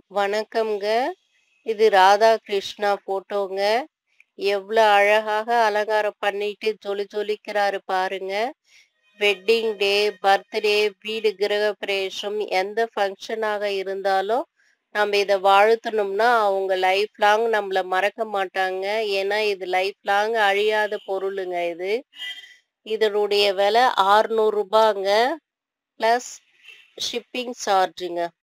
வணக்கம்ங்க. இது ராதா கிருஷ்ணா ஃபோட்டோங்க. எவ்ளோ அழகாக அலங்காரம் பண்ணிட்டு ஜொலிக்கிறாரு பாருங்க. வெட்டிங் டே, பர்த்டே, வீடு கிரகப்பிரவேசம் எந்த ஃபங்ஷனாக இருந்தாலும் நம்ம இத வாழ்த்துனோம்னா, அவங்க லைஃப் லாங் நம்மள மறக்க மாட்டாங்க. ஏன்னா, இது லைஃப் லாங் அழியாத பொருளுங்க இது. இதனுடைய விலை ரூ. 600ங்க. Plus shipping சார்ஜுங்க.